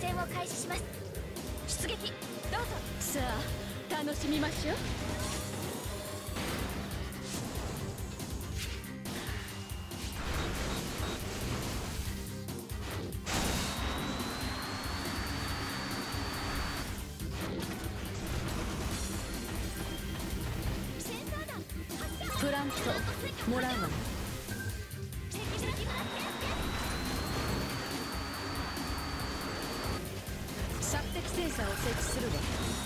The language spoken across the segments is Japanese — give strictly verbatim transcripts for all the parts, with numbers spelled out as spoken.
戦を開始します。出撃どうぞ。 さあ楽しみましょう。プラントもらうわね。索敵センサーを設置するわ。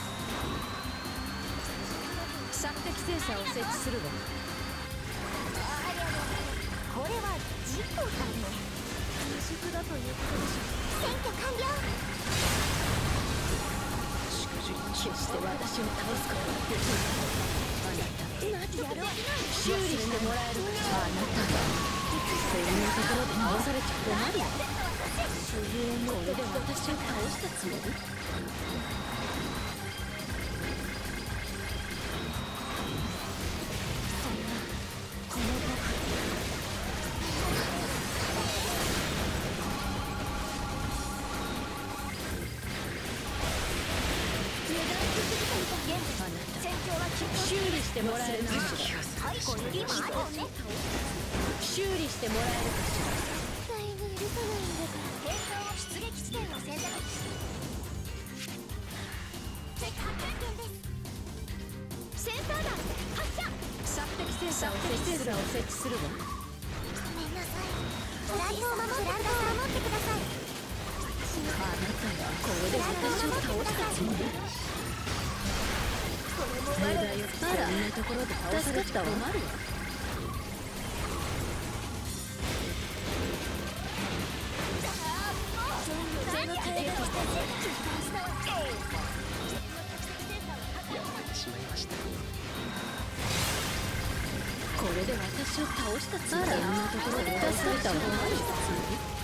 索敵センサーを設置するわ。 これは事故だね。未熟だということでしょう。選挙完了。 決して私を倒すことはできない。あなた修理してもらえるかしら。あなたそんなところで倒されちゃ困るよ。これで私を倒したつもり？そんなこの僕修理してもらえるかしら。修理してもらえるかしら。 絶対に許さないんだから。転送出撃地点を選択。チェック発見です。センサー弾発射。 索敵センサーを設置するを設置するわ。 ごめんなさい。プラントを守ってください。守ってください。 あなたはこれで私を倒したつもり？無駄よ。そんなところで倒されちゃ困るわ。 全部手が来てやられてしまいました。 これで私を倒したつもり？そんなところで倒されちゃ困るわ。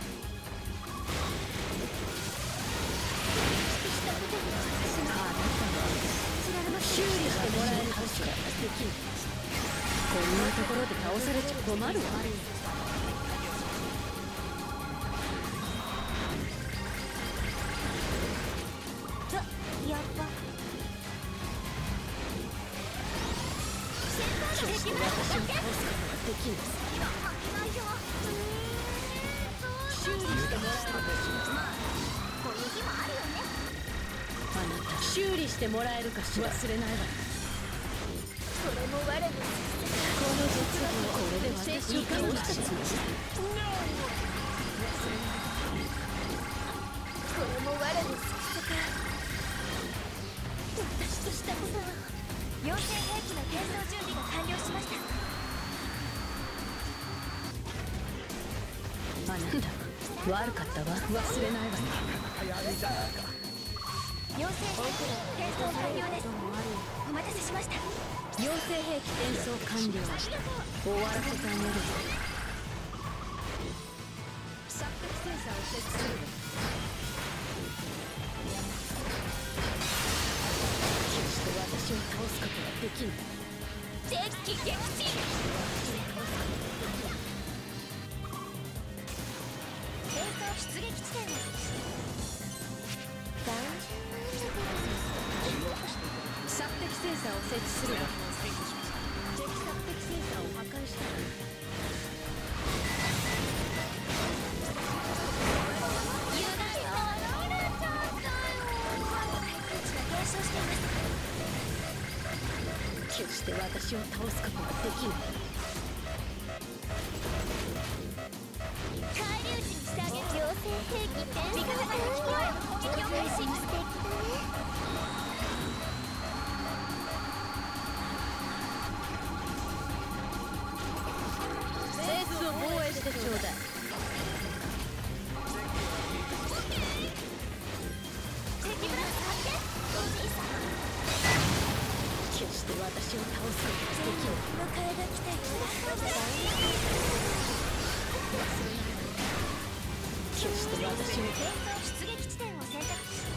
修理してもらえるかしら。できる。こんなところで倒されちゃ困るわ。 やっぱ決して私を倒すことはできんです。修理してもらえるかしら。 こういう日もあるよね。 あなた修理してもらえるかしら。忘れないわ。 それも我のこの術後これで私を倒したつもり？ これも我の推測。私としたことは。妖精兵器の転送準備が完了しました。 あなた悪かったわ。忘れないわね。 妖精兵器の転送完了です。お待たせしました。 妖精兵器転送完了。終わらせてあげる。索敵センサーを設置するわ。決して私を倒すことはできない。 敵機撃墜。転送出撃地点です。単純なんだけど。 索敵センサーを設置するわ。敵索敵センサーを破壊したら。決して私を倒すことはできない。 返り討ちにしてあげる。妖精兵器転送。味方が敵機への攻撃を開始。素敵だね。 ベースを防衛してちょうだい。 敵ブラス発見。おじいさん。 決して私を倒すことができない。 迎えが来たよ。 決して私を転送出撃地点を選択。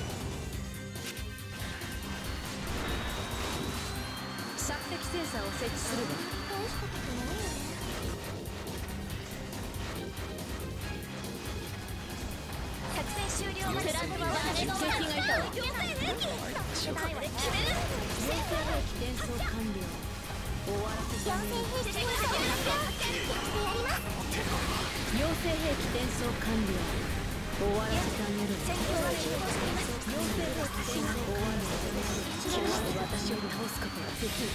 索敵センサーを設置するわ。 倒したことないよね。作戦終了。 プラズマは誰の敵がいたわ。 妖精兵器世代は決める妖精兵器転送完了。終わらせてあげる。 妖精兵器転送完了やってやります妖精兵器転送完了。終わらせてあげる。 戦況は進行しています妖精兵器転送終わらせてあげる。決して私を倒すことができる。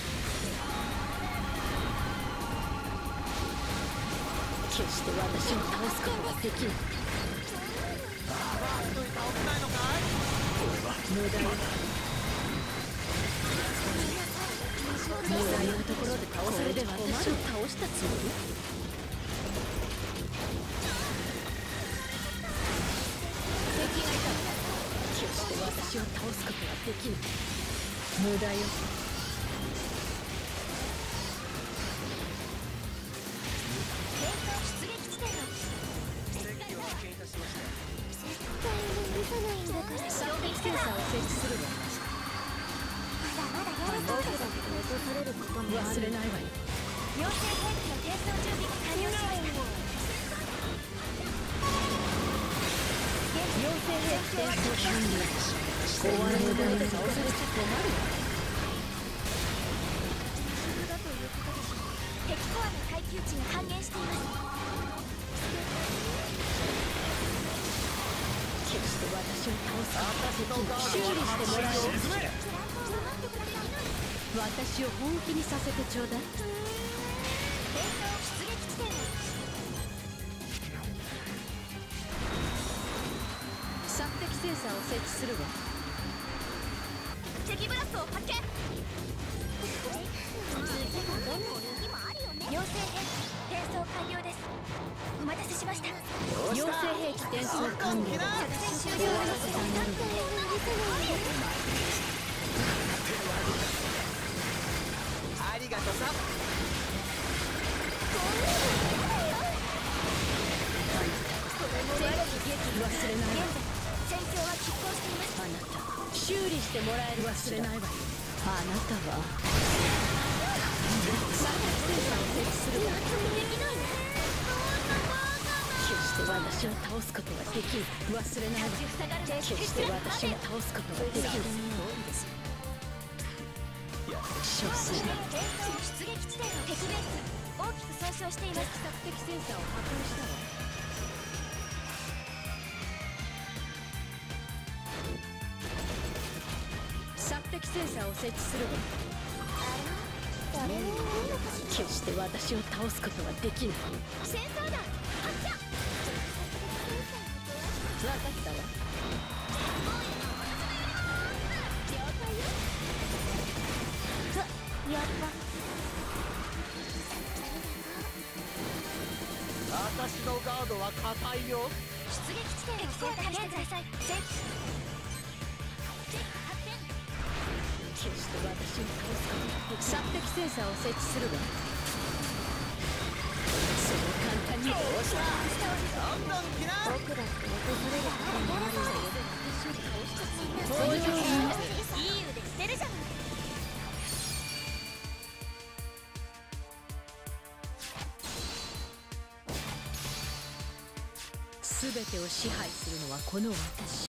決して私を倒すことができる。無駄よ。無駄なところで倒されて私を倒したつもり？敵がいた。決して私を倒すことができぬ。無駄よ。 戦闘出撃地点が絶対に許さないんだから殺敵センサーを設置するわ。 まだまだやることだけ落とされることもある忘れないわよ。 妖精兵器の転送準備が完了しました妖精兵器転送完了。終わる無駄に倒されちゃ困るわ。 敵コアの耐久値が半減しています決して私を倒すことができない。修理してもらえる。私を本気にさせてちょうだい。 転送出撃地点です殺敵センサーを設置するわ。 敵ブラストを発見妖精兵器転送完了ですお待たせしました妖精兵器転送完了。 作戦終了終わらせてあげる。 ありがとさ。 忘れないわ。 戦況は拮抗していますあなた修理してもらえる。忘れないわよ。あなたは殺敵センサーを設置するわ。決して私を倒すことができる。忘れないわ。決して私を倒すことができる。少数転送出撃地点の敵ベース大きく損傷しています殺敵センサーを破壊したわ。殺敵センサーを設置するわ。 誰もいないのかし決して私を倒すことはできない。 らセンサー弾発射分かったわ。 了解よやった私のガードは硬いよ。 出撃地点を選択してください戦決して私を倒すことができない。殺敵センサーを設置するわ。そう簡単には。 どんどん来な。 僕だって訪れることもあるので私を倒したつもりそういういい腕してるじゃない全てを支配するのはこの私。